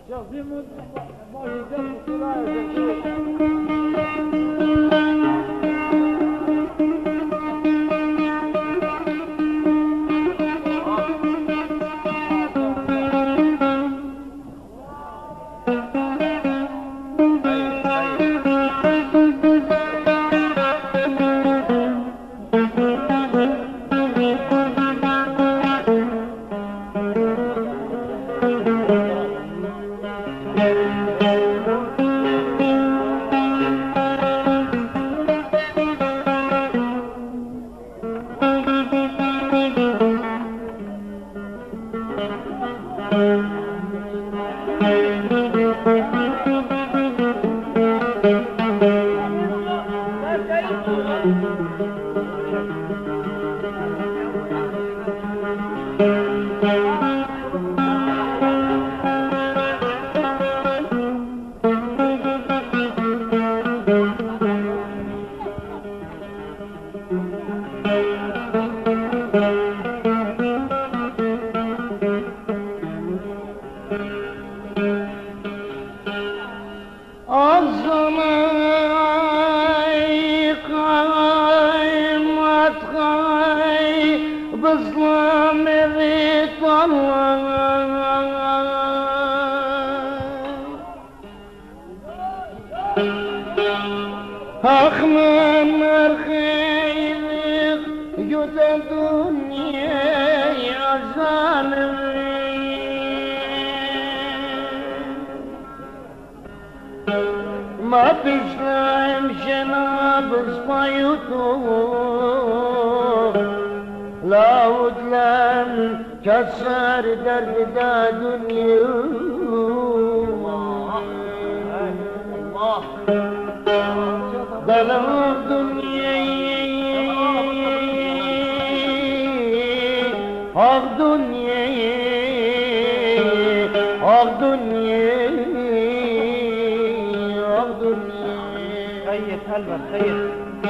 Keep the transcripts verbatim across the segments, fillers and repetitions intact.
ما تسلم شناب صبيته لا ودلن كسر درد دا دنيا الله ظلم دنيا آه دنيا آه دنيا خيط هلبا خيط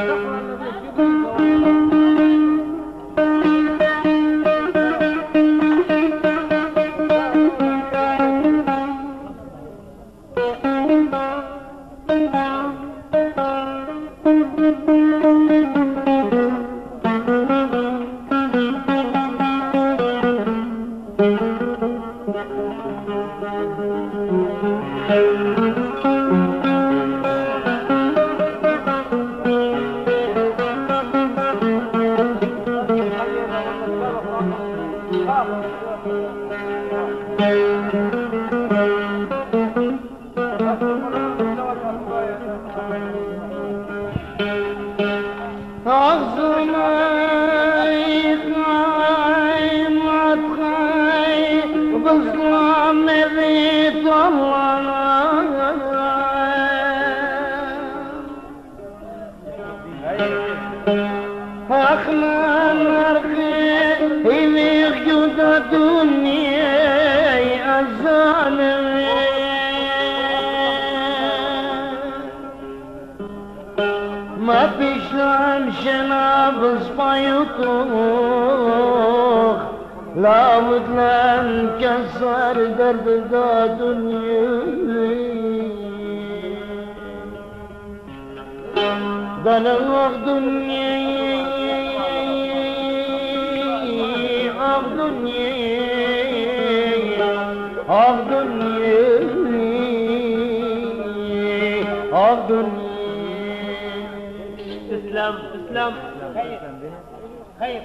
ما بيشلم شناب صبيطوخ لا ودلن كسر درد دا دنيا ظلم دنيا آه دنيا آه دنيا آه دنيا تسلم تسلم خير خير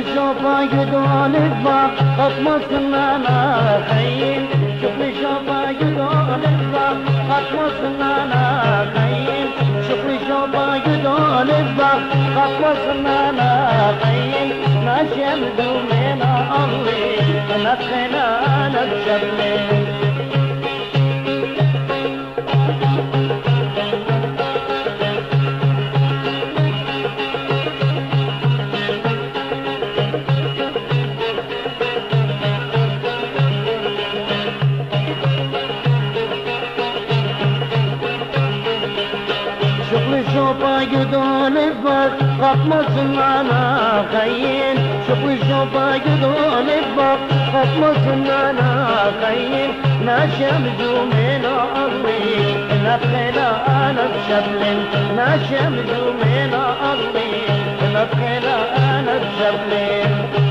شوفه يدون الباب خطمة انا خيل شوف لي شوفه يدون الباب خطمة انا خيل شوف لي شوفه يدون الباب خطمة انا خيل ماشي مدومين الله انا خينا انا بشبلين شوفه يدون البر خطمة انا خيل شوفي شوفه يدون البر خطمة انا خيل ناشم زومين ارضي نبخنا انا بشبل ناشم زومين ارضي نبخنا انا بشبل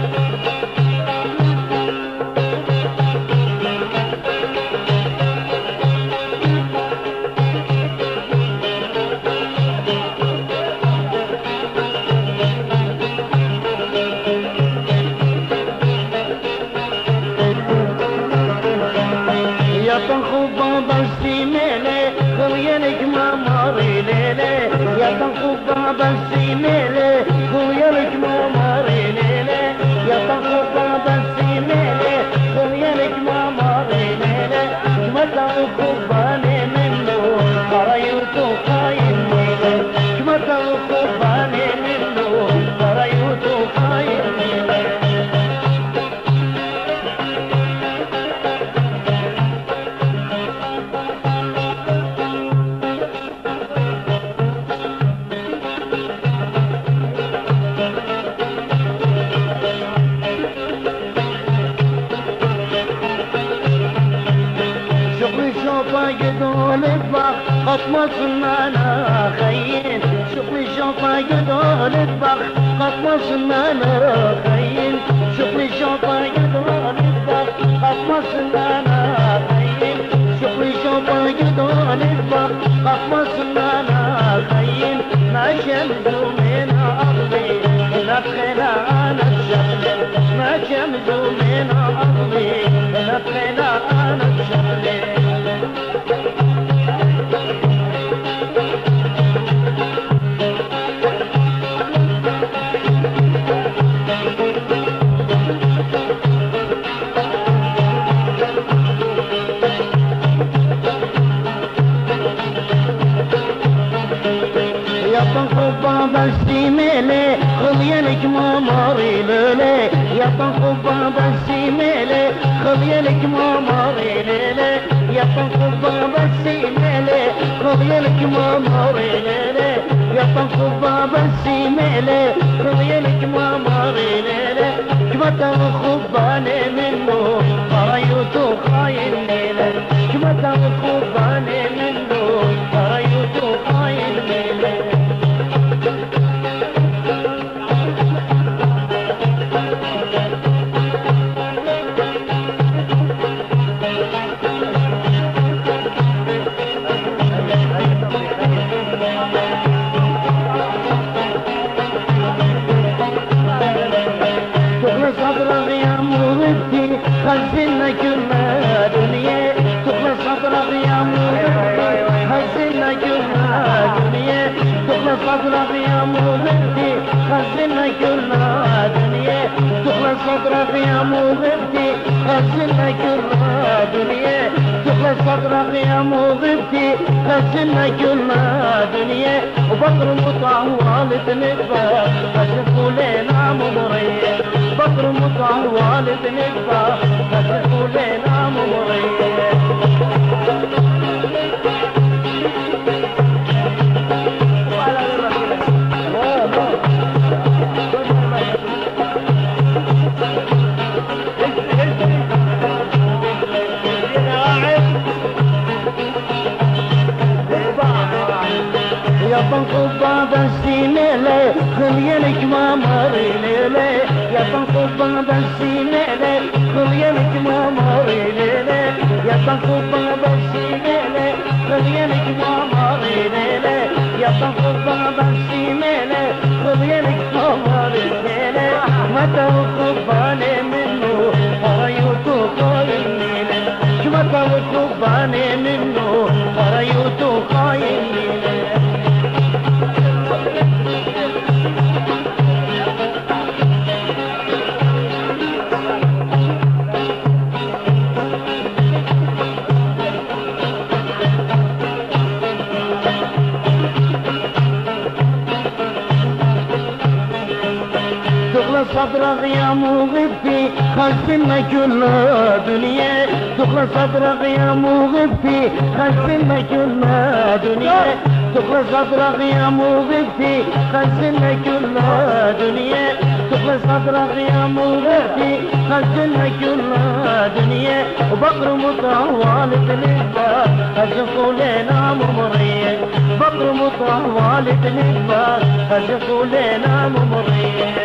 تنخب بس ميلي خويلك ما ماري ليلي يا تنخب بس ميلي خويلك ما ماري ليلي يا تنخب بس ميلي خويلك ما ماري ليلي ما تنخباني منه قريته خاين ميلي ما تنخباني منه قريته خاين ميلي شوفه يدون البخ خطمة انا خيل شوفي شوفه يدون البخ خطمة انا خيل شوفي شوفه يدون البخ خطمة انا خيل شوفي شوفه يدون البخ خطمة انا خيل ماشي مزومين ارضي نبخنا انا بشبل ماشي مزومين ارضي نبخنا انا بشبل تنخب بس ميلي خليلك ما ماري ليلي يا تنخب بس ميلي خليلك ما ماري ليلي يا تنخب بس ميلي خليلك ما ماري ليلي يا تنخب بس ميلي خليلك ما ماري ليلي كما تنخباني منه قريته خاين ليلي كما تنخباني منه قريته خاين ليلي صدرك يا مغبتي خزنا كل دنيا تخلص صدرك يا مغبتي خزنا كل دنيا تخلص صدرك يا مغبتي خزنا كل دنيا تخلص صدرك يا مغبتي خزنا كل دنيا تخلص صدرك يا مغبتي خزنا كل دنيا وبطر مطعوال تنبه اشوفوا لنا ممريه بطر مطعوال تنبه اشوفوا لنا ممريه يا تنخب بس ميلي خليلك ما ماري ليلي يا تنخب بس ميلي خليلك ما ماري ليلي يا تنخب بس ميلي خليلك مامر ليلة يا طنقبة بس ميلة خليلك مامر ليلة متى وقباني منه فريوتو خاين ليلة متى وقباني منه فريوتو خاين ليلة صدرك يا مغفي خلصنا كل دنيا دخل صدرك يا مغفي خلصنا كل دنيا دخل صدرك يا مغفي خلصنا كل دنيا دخل صدرك يا مغفي خلصنا كل دنيا وبقر مطول تلبى اشقوا لنا ممرية بقر مطول تلبى اشقوا لنا ممرية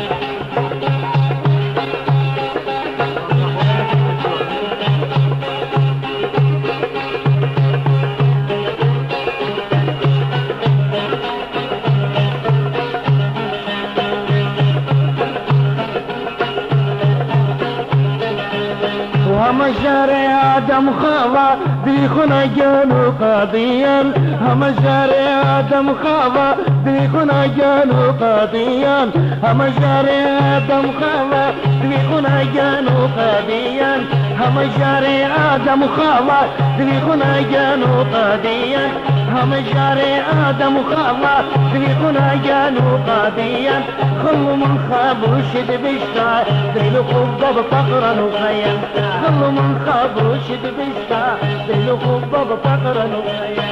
هم شارع آدم خاضع بيخنا جانو قاضيا هم شارع آدم خاضع بيخنا جانو قاضيا هم شارع آدم خاضع بيخنا جانو قاضيا هم شارع آدم خاضع بيخنا جانو قاضيا هم شارع آدم خاضع بيخنا جانو قاضيا خل من خاب وشد بشتا دلو خبب فقرا وخيا خل من خاب وشد بشتا دلو خبب فقرا وخيا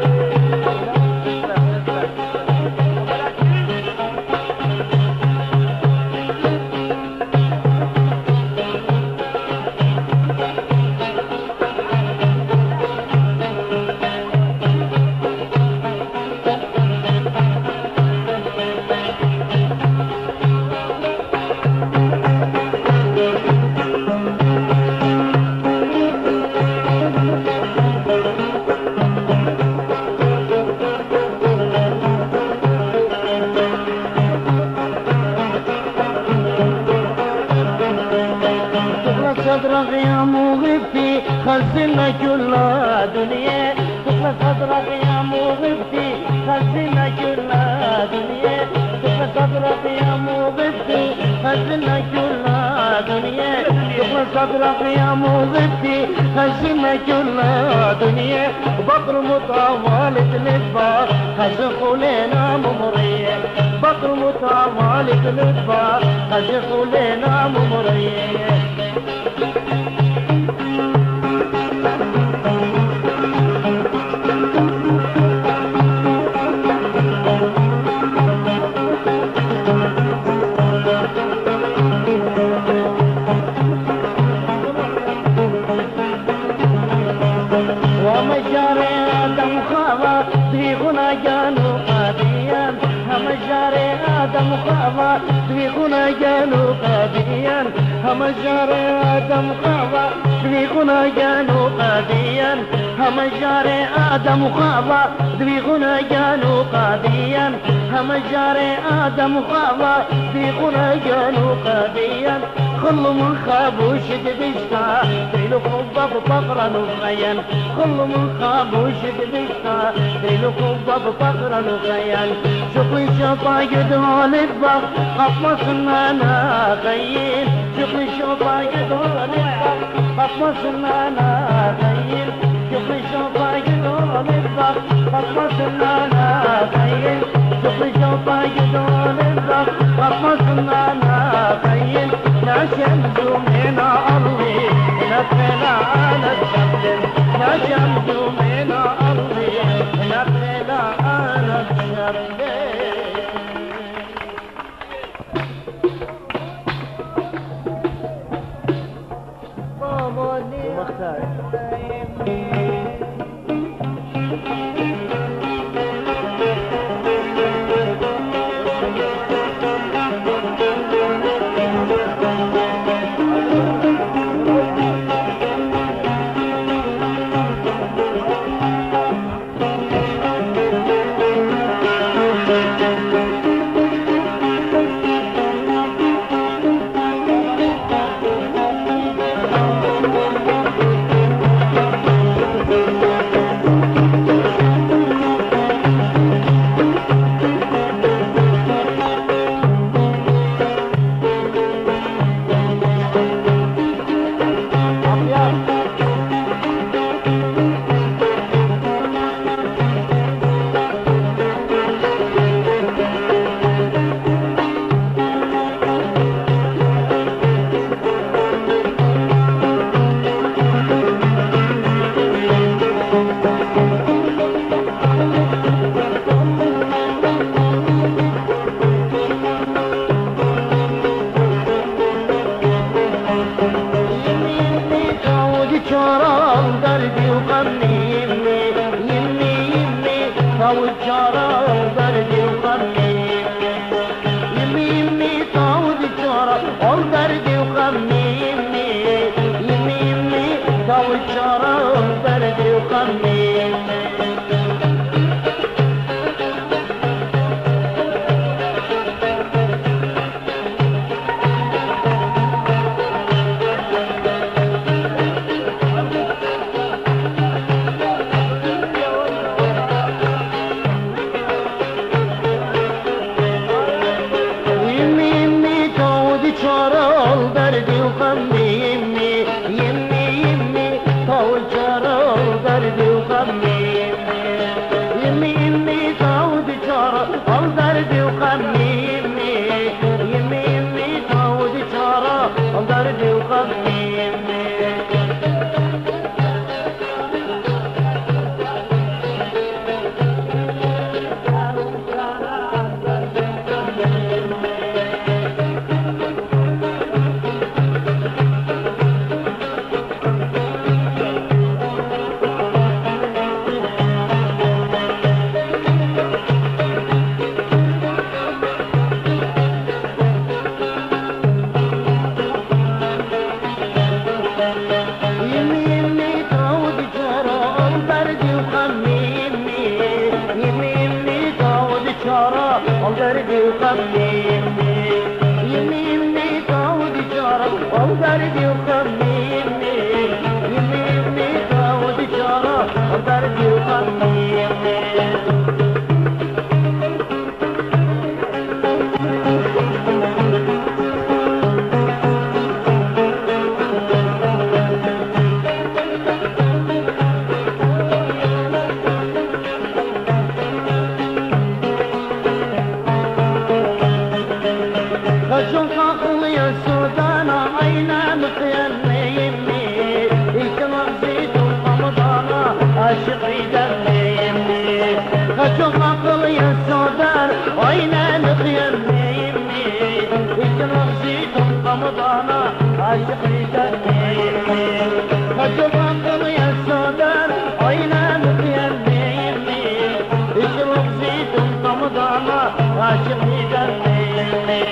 صدرك يا مغفي خزنا كل دنيا دخل صدرك يا مغفي خزنا كل دنيا دخل صدرك يا مغفي خزنا كل دنيا دخل صدرك يا مغفي خزنا كل دنيا بقر مطول تلبى خزقوا لنا ممرية بقر مطول تلبى خزقوا لنا ممرية آدم خاضع بيخنا جانو قاديا هم جاري آدم خاضع بيخنا جانو قاديا هم جاري آدم خاضع بيخنا جانو قاديا هم جاري آدم خاضع بيخنا جانو قاديا هم جاري آدم خاضع بيخنا جانو قاديا خل من خاب وشد بشتا ديلو خباب فقرا وخيا خل من خاب وشد بشتا ديلو خباب فقرا وخيا شوفي شوفا يدهون البغ خطمة سنانا خيل شوفي شوفا يدهون البغ خطمة سنانا خيل شوفي شوفا يدهون البغ خطمة سنانا خيل شوفي شوفا يدهون البغ خطمة سنانا خيل نشمت من أرضي نفلا على الشمس نشمت من أرضي نفلا على الشمس عن دردي وغمي يمي يمي يمي داوي الشارع عن دردي وغمي دردي وغمي يمي يمي يمي تعود جارة دردي وغمي يمي يمي يمي تعود جارة دردي وغمي يمي خشون خاخلي السودانة عينا مخيال يمي يجمع زيت وقمضانة عاشقي دمي يمي خشون خاخلي السودانة عينا مخيال يمي يجمع زيت وقمضانة عاشقي دمي يمي خشون خاخلي السودانة عينا مخيال يمي يجمع زيت وقمضانة عاشقي دمي يمي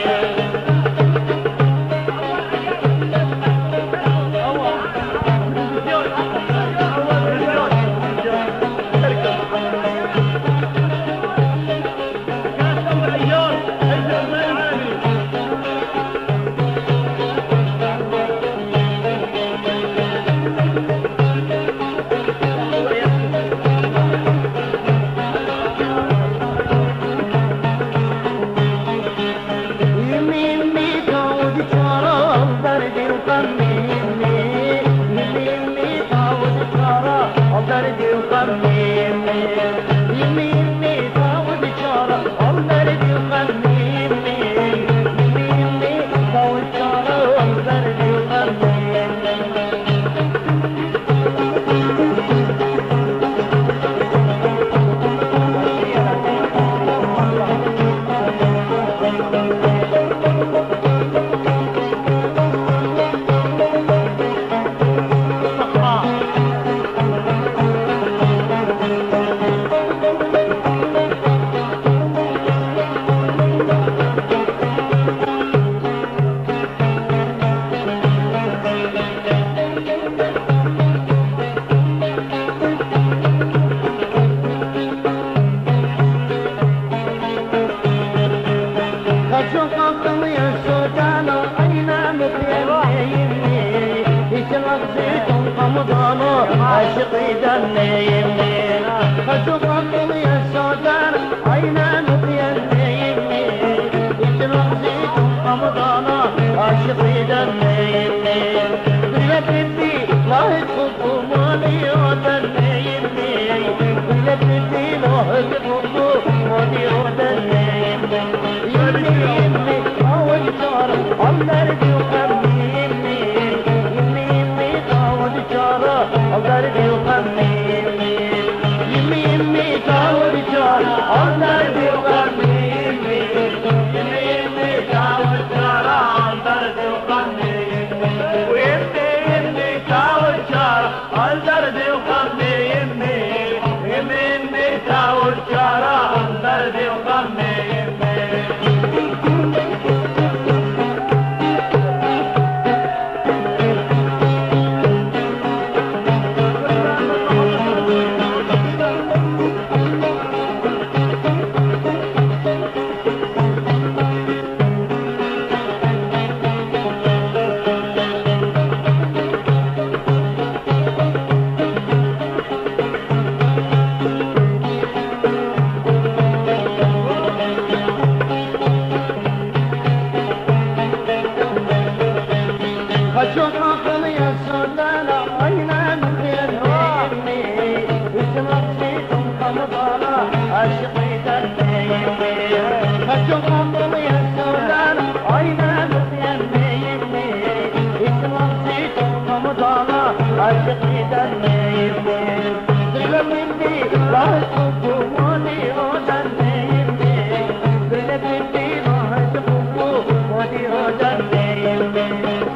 دردي وغمي يمي يمي يمي تعود جارة عن دردي وغمي يمي يمي يمي تعود جارة عن دردي وغمي عاشقي دمي يمي خشوف عقلي السودان عينا مطيني يمي يجمع زيت قمضانا عاشقي دمي يمي قلبتي لا يدخل مالي ودني يمي قلبتي لا يدخل مالي ودني يمي يمي يمي أول شهر عم دردي وغمي يمي يمي يمي تعود جارة عم دردي وغمي يمي يمي يمي تعود جارة عم دردي وغمي يمي يمي يمي تعود جارة عم دردي وغمي يمي خشوق عقلي السودان عينا مخيل يمي يسمع فيكم خمضانة عاشقي دربي خشوق عقلي السودان عينا مخيل يمي يسمع فيكم خمضانة عاشقي دربي دل مني لا تقوموني ودني دل مني لا تقوموني ودني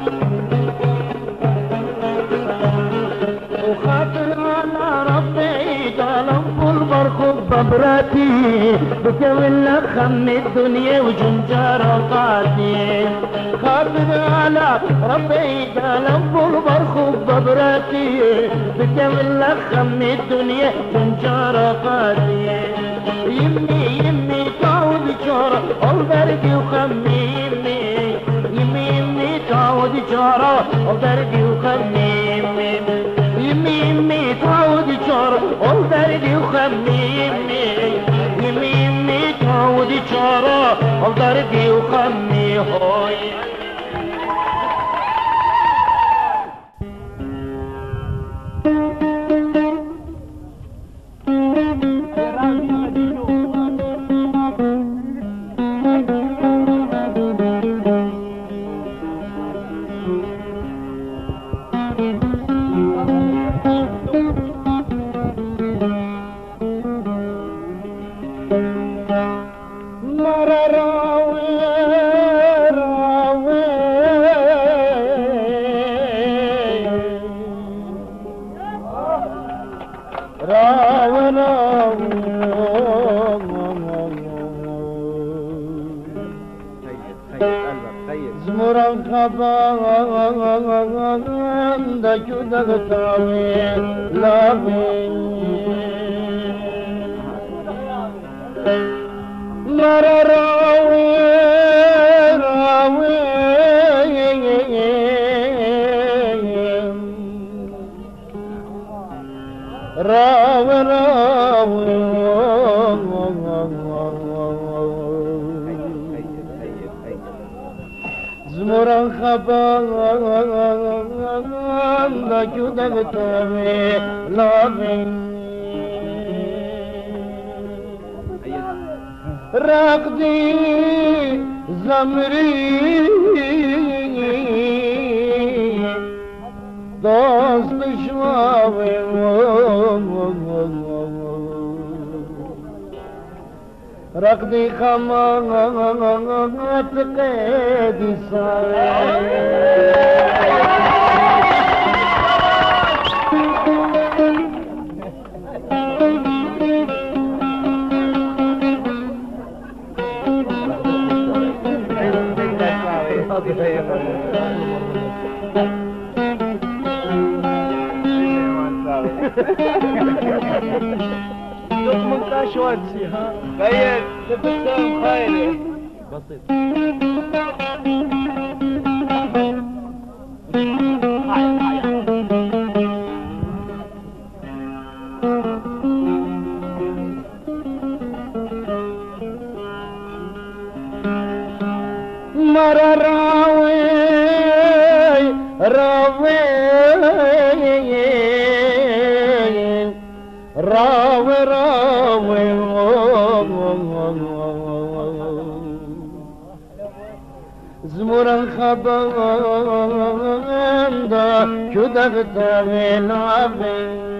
وخاطر على ربي طالب البرخ ببراتي بكولا خم الدنيا وجنجار اوقاتي خاطر على ربي طالب البرخ ببراتي بكولا خم الدنيا وجنجار اوقاتي يمي يمي تعود جارة البرقي وخمي يمي يمي يمي تعود جارة البرقي وخمي يمي يمي يمي تعود جارة البرقي وخمي يمي يمي يمي تعود جارة البرقي وخمي هوي رقدي زمري دوست شواوي رقدي خمات قيدي صاوي من كاشواتسي ها خير تبسم خير بسيط مرة راوي راوي راوي راوي زمرا خبان دا كدغت بالعبي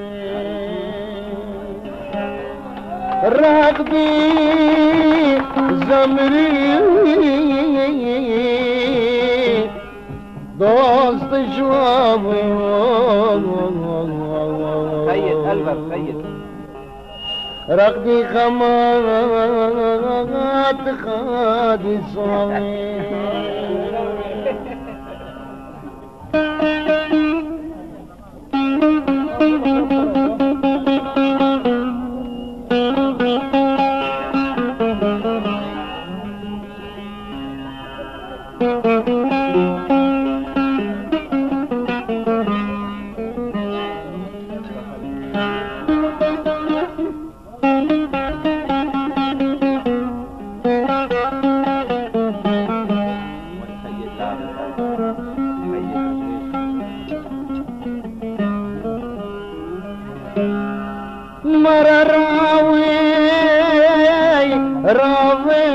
رقدي زمري دوست شوابي خيط قلبك خيط رقدي خمات خادي صامي مرة راوي راوي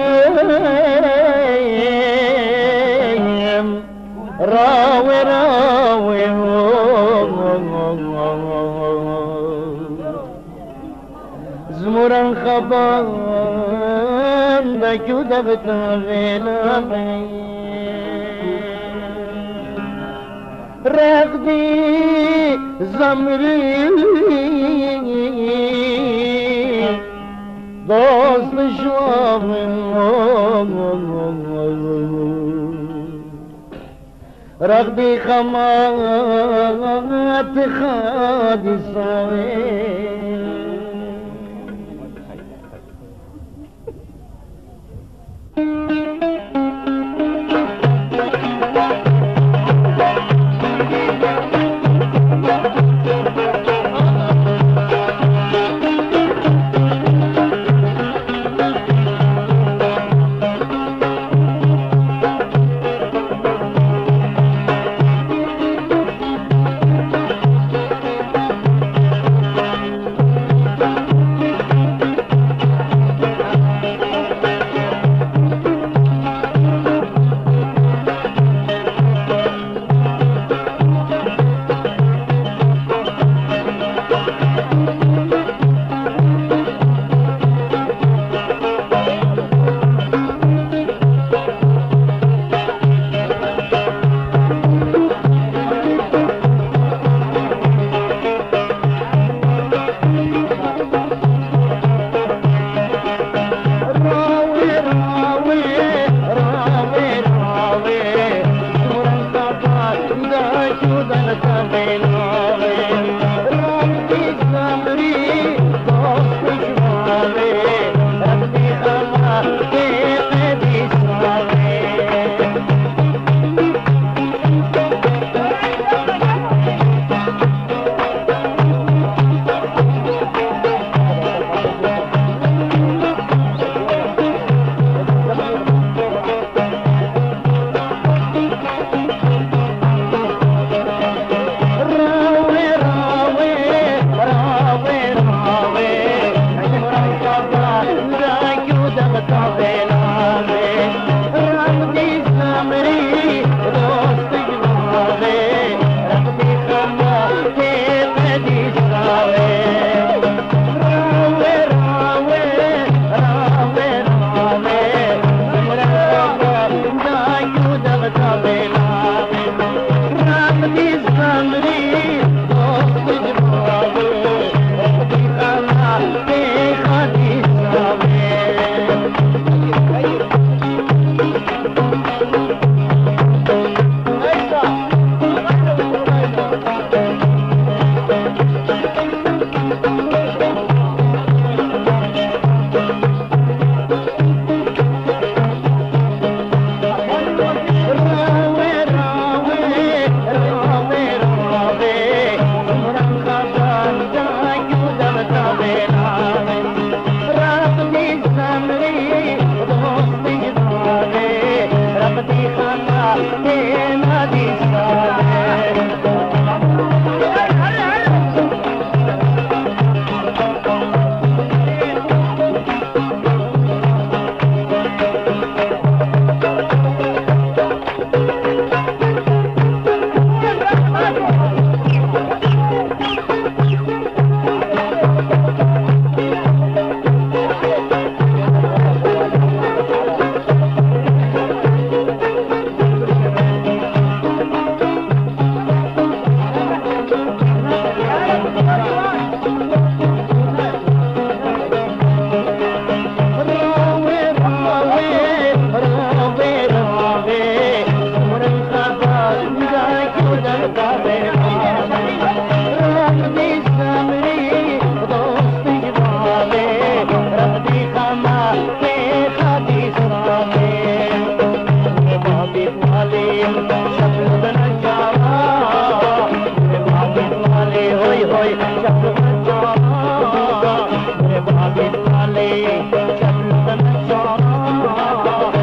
راوي راوي زمرا خبان بكو دبتا بلا رقدي زمري دوست شوام رقدي خمات خادي صوي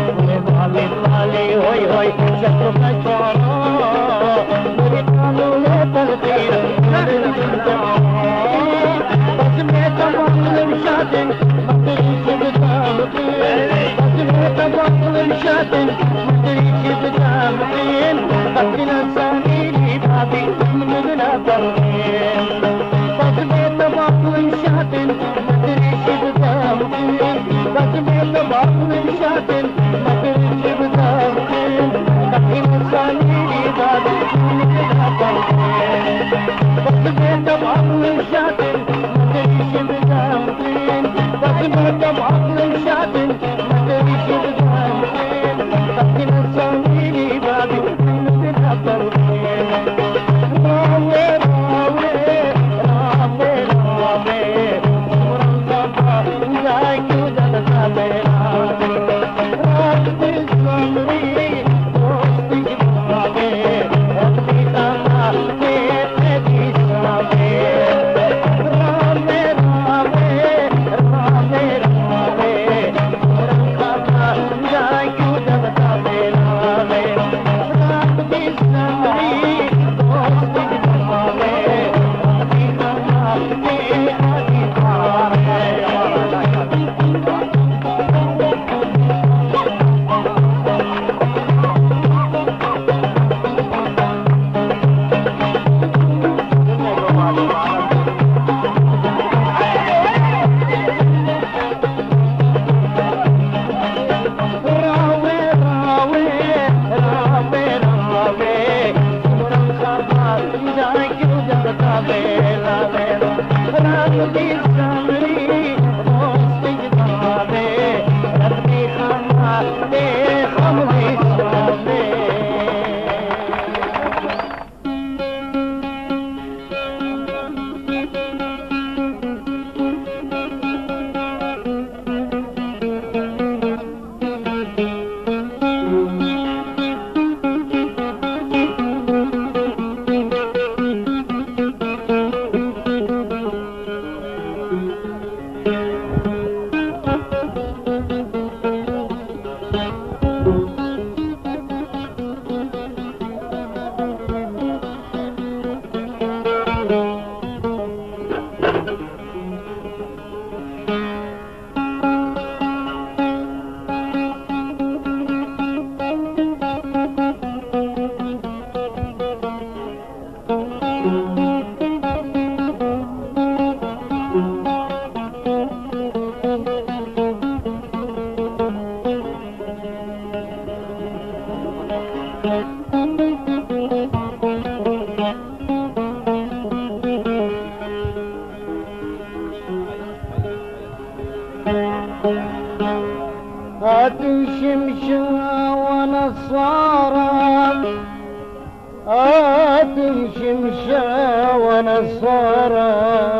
Hoy, hoy, ya toca el coro, خدنا ساميني بابي من غلا برغين بطبيت باطل شاتن مدري شبدام خين بطبيت باطل شاتن مدري شبدام خين خدنا ساميني بابي من غلا برغين بطبيت باطل شاتن مدري شبدام خين بطبيت باطل شاتن مدري شبدام خين خدنا ساميني بابي من غلا برغين راوي راوي راوي راوي مرنطبة زايك وجدت بيرامي ربي الصبري وسطي جبابي ربي خما بيتي سامي رامي رامي رامي رامي مرنطبة زايك وجدت بيرامي ربي الصبري وسطي جبابي ربي خما بيتي راوي راوي راوي راوي مرنطبة زايك وجدت بيرامي ربي الصبري وسطي جبابي ربي خما بخمري سامي هتمشمشة ونصارى هتمشمشة ونصارى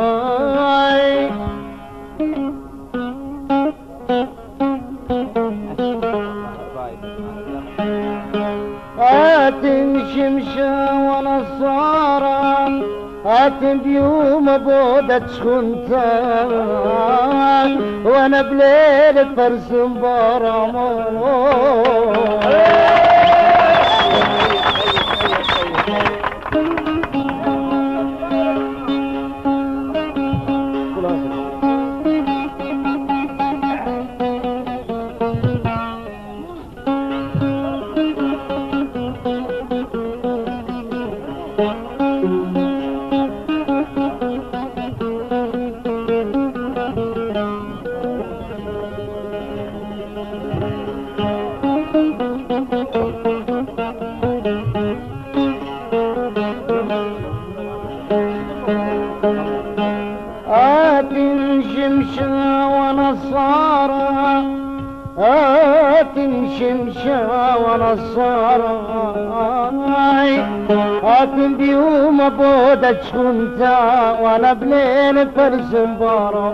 هتمشمشة ونصارى هاتم بيوم بودة شخنتا وانا بليل فرس شمشة ونصارى هاتم شمشة ونصارى هاتم بيوم بودة شخنتا وانا بليل فرس مبارا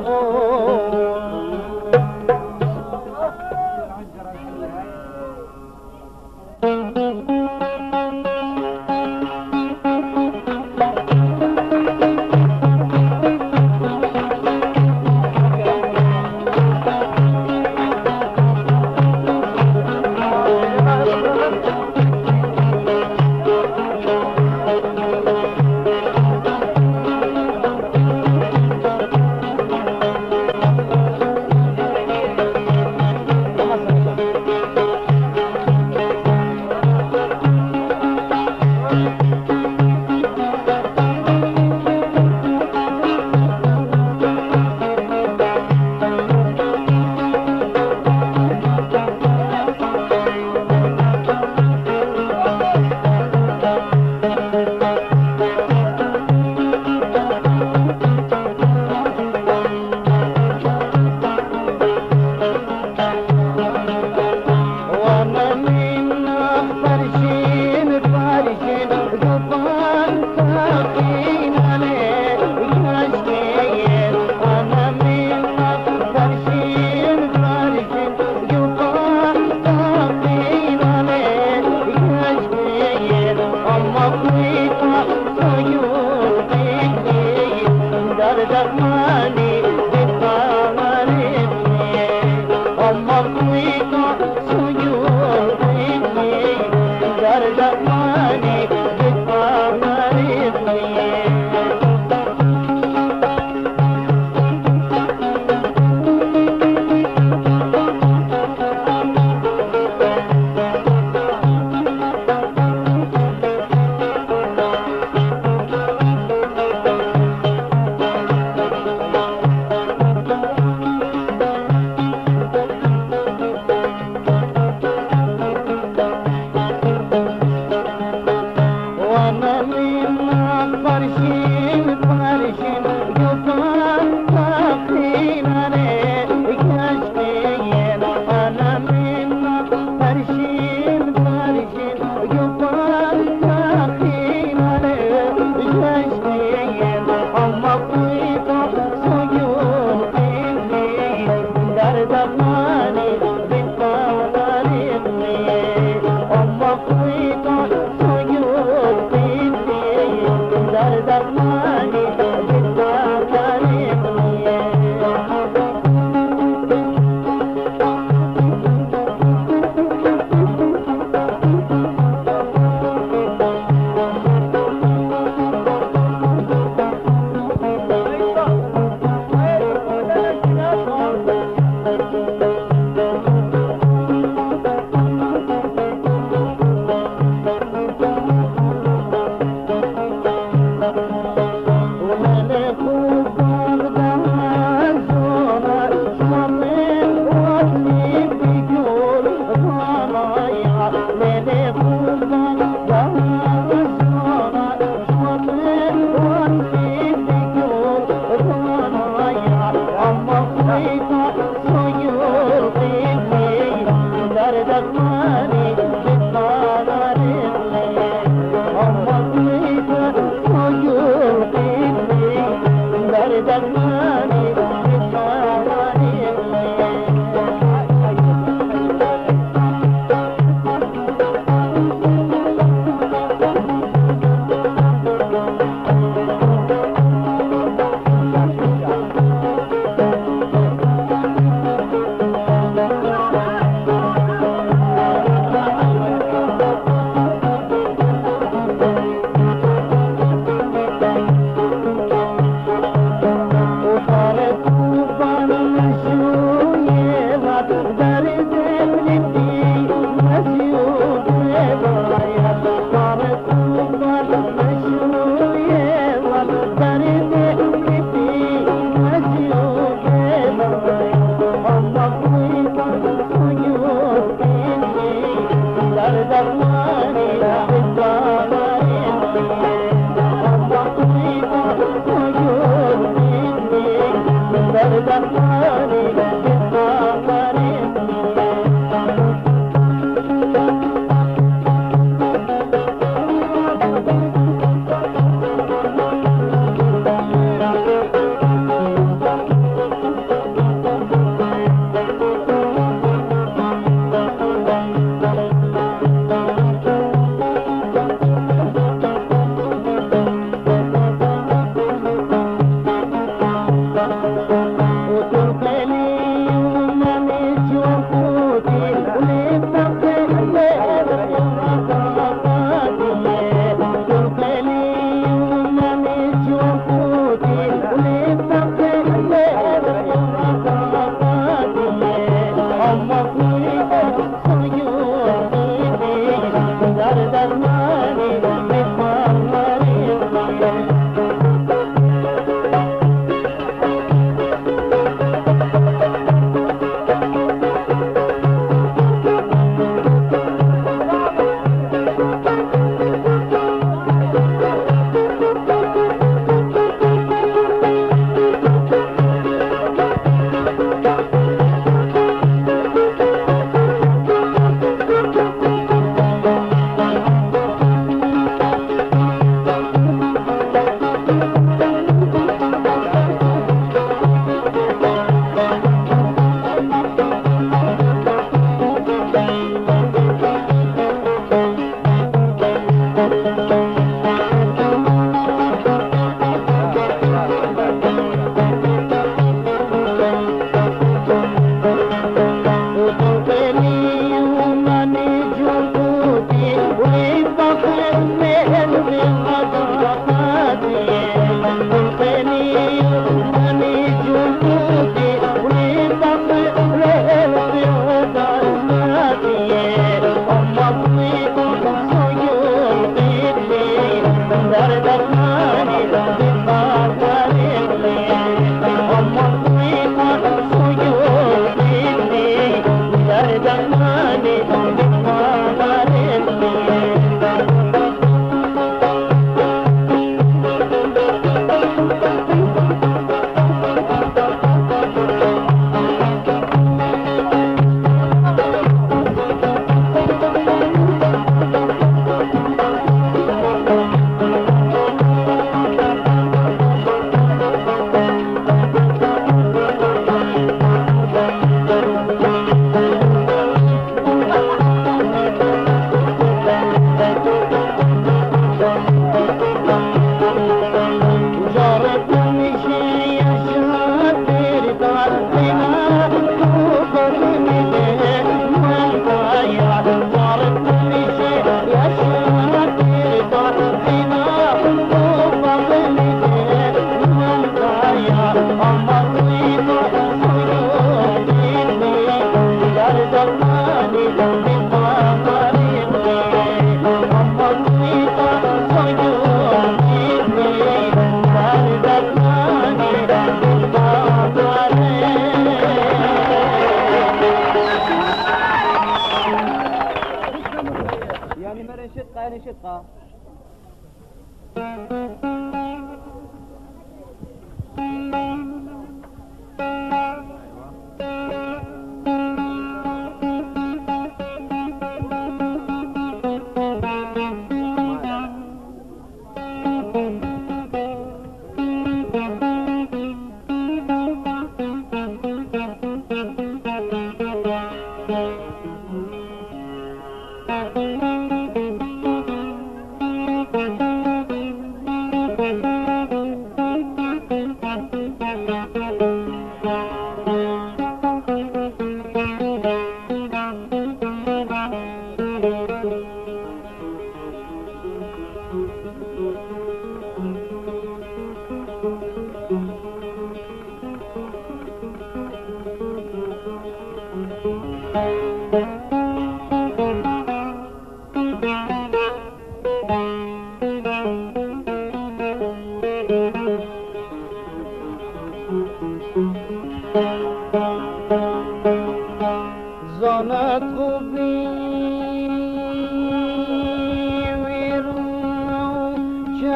خویتا سویون قیقی در درمانی بخواری اما خویتا سویون قیقی در درمانی بخواری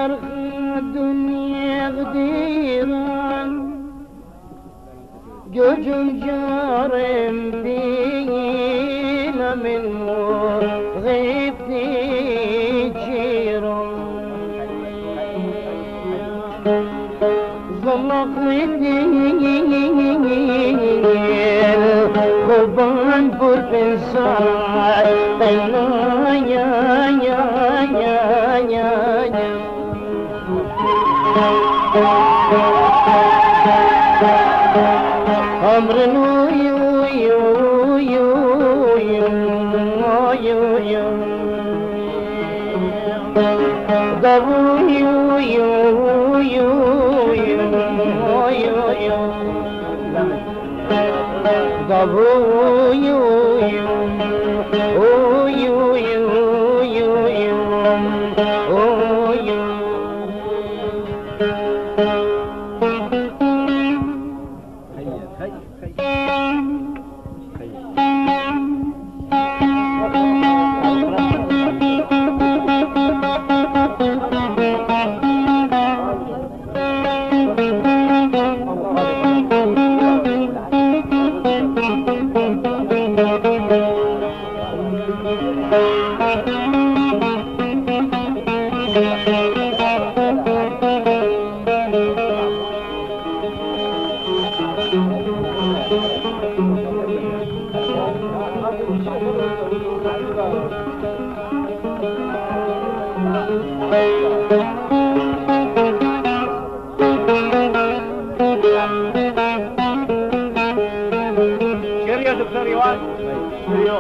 شرخ الدنيا غديران جوجم جارم بينا من غيبتي جيران زلقتي قربان برفنسان قينا يا يا يا يا يا أمر يو يو يو يو يو يو دبو يو يو يو يو يو يو دبو يو يو يو يو يو يو يو شير يا دكتور يوان شير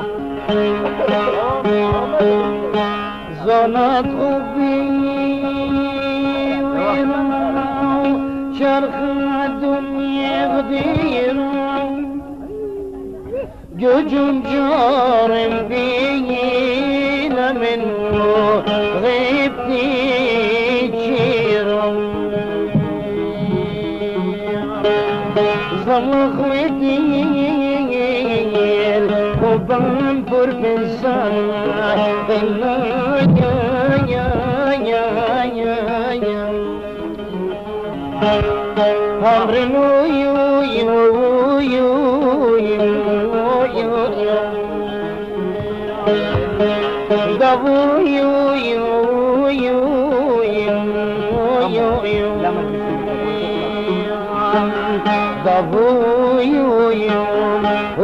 زنات حبي شرخ الدنيا غديران جوجم جارم بينا من غيبتي جيران زلقتي قربان برفنسان قينا يا يا يا يا يا أمر يو يو يو يو يو يو دبو يو يو يو يو يو يو دبو يو يو